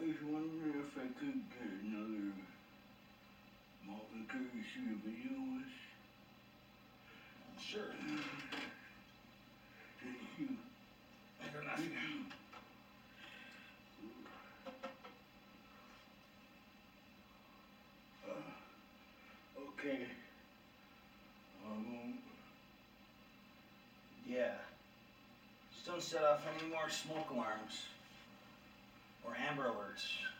was wondering if I could get another malt liquor to shoot a video with. Sure. Thank you. I got nothing. Okay. Yeah. Just don't set off any more smoke alarms or Amber Alerts.